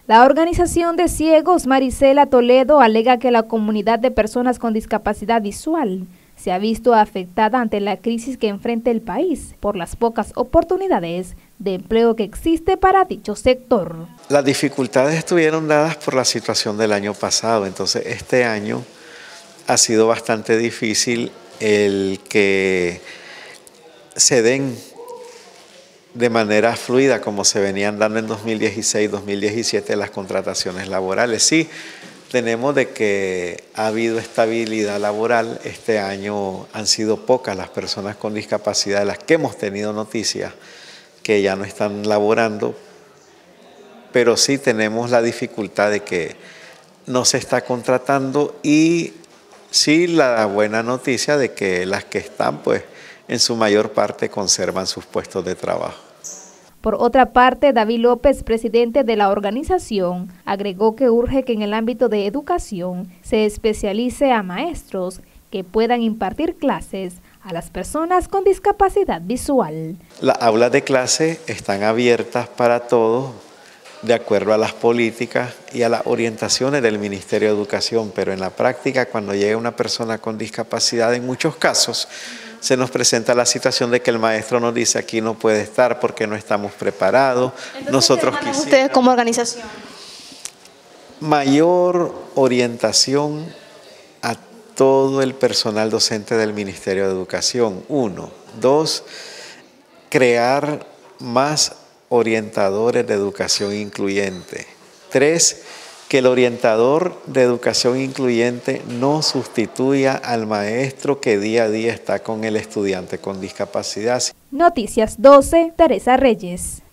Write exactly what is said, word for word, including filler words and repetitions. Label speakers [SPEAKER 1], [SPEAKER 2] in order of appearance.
[SPEAKER 1] La organización de ciegos Marisela Toledo alega que la comunidad de personas con discapacidad visual se ha visto afectada ante la crisis que enfrenta el país por las pocas oportunidades de empleo que existe para dicho sector.
[SPEAKER 2] Las dificultades estuvieron dadas por la situación del año pasado, entonces este año ha sido bastante difícil el que se den de manera fluida como se venían dando en dos mil dieciséis, dos mil diecisiete las contrataciones laborales. Sí, tenemos de que ha habido estabilidad laboral. Este año han sido pocas las personas con discapacidad de las que hemos tenido noticias que ya no están laborando, pero sí tenemos la dificultad de que no se está contratando y sí la buena noticia de que las que están, pues en su mayor parte conservan sus puestos de trabajo.
[SPEAKER 1] Por otra parte, David López, presidente de la organización, agregó que urge que en el ámbito de educación se especialice a maestros que puedan impartir clases a las personas con discapacidad visual.
[SPEAKER 2] Las aulas de clase están abiertas para todos de acuerdo a las políticas y a las orientaciones del Ministerio de Educación, pero en la práctica, cuando llega una persona con discapacidad, en muchos casos se nos presenta la situación de que el maestro nos dice aquí no puede estar porque no estamos preparados.
[SPEAKER 3] Entonces,
[SPEAKER 2] Nosotros
[SPEAKER 3] ¿qué
[SPEAKER 2] quisiéramos
[SPEAKER 3] ustedes como organización?
[SPEAKER 2] Mayor orientación a todo el personal docente del Ministerio de Educación, uno. Dos, crear más orientadores de educación incluyente. Tres, que el orientador de educación incluyente no sustituya al maestro que día a día está con el estudiante con discapacidad.
[SPEAKER 1] Noticias doce, Teresa Reyes.